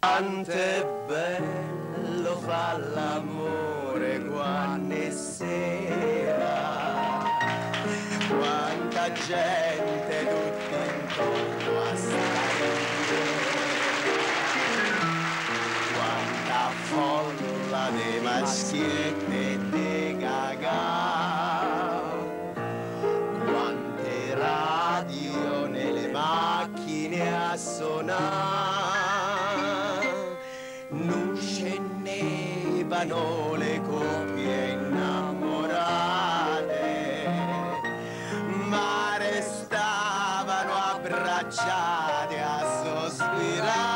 Quant'è bello fa l'amore quando è sera, quanta gente tutti intorno a stare, quanta folla di maschiette e di gaga, quante radio nelle macchine a suonare. Non scendevano le coppie innamorate, ma restavano abbracciate a sospirare.